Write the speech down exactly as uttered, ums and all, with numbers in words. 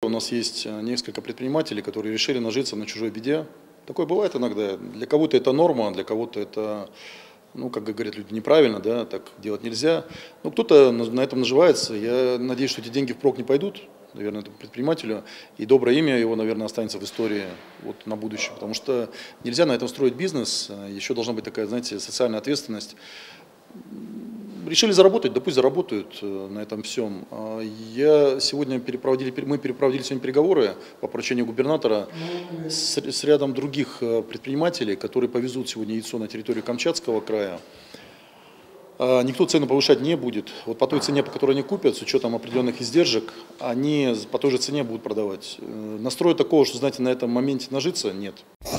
У нас есть несколько предпринимателей, которые решили нажиться на чужой беде. Такое бывает иногда. Для кого-то это норма, для кого-то это, ну, как говорят люди, неправильно, да, так делать нельзя. Но кто-то на этом наживается. Я надеюсь, что эти деньги впрок не пойдут, наверное, этому предпринимателю. И доброе имя его, наверное, останется в истории вот, на будущее. Потому что нельзя на этом строить бизнес. Еще должна быть такая, знаете, социальная ответственность. Решили заработать, да пусть заработают на этом всем. Я сегодня перепроводили, мы перепроводили сегодня переговоры по поручению губернатора с, с рядом других предпринимателей, которые повезут сегодня яйцо на территорию Камчатского края. Никто цену повышать не будет. Вот по той цене, по которой они купят, с учетом определенных издержек, они по той же цене будут продавать. Настроя такого, что, знаете, на этом моменте нажиться, нет.